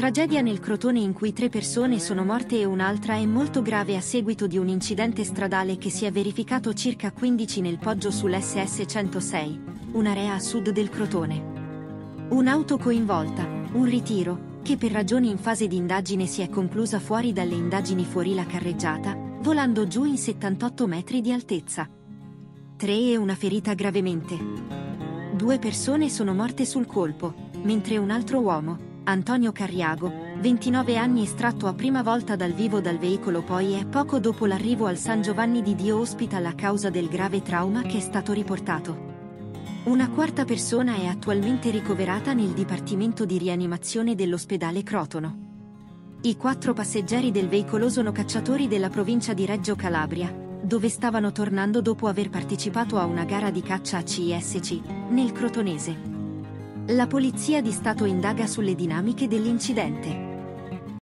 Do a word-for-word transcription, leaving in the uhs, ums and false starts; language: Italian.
Tragedia nel Crotone in cui tre persone sono morte e un'altra è molto grave a seguito di un incidente stradale che si è verificato circa quindici nel Poggio sull'esse esse centosei, un'area a sud del Crotone. Un'auto coinvolta, un ritiro, che per ragioni in fase di indagine si è conclusa fuori dalle indagini fuori la carreggiata, volando giù in settantotto metri di altezza. Tre e una ferita gravemente. Due persone sono morte sul colpo, mentre un altro uomo, Antonio Carriago, ventinove anni, estratto a prima volta dal vivo dal veicolo, poi è poco dopo l'arrivo al San Giovanni di Dio Hospital a causa del grave trauma che è stato riportato. Una quarta persona è attualmente ricoverata nel dipartimento di rianimazione dell'ospedale Crotono. I quattro passeggeri del veicolo sono cacciatori della provincia di Reggio Calabria, dove stavano tornando dopo aver partecipato a una gara di caccia a C I S C, nel Crotonese. La Polizia di Stato indaga sulle dinamiche dell'incidente.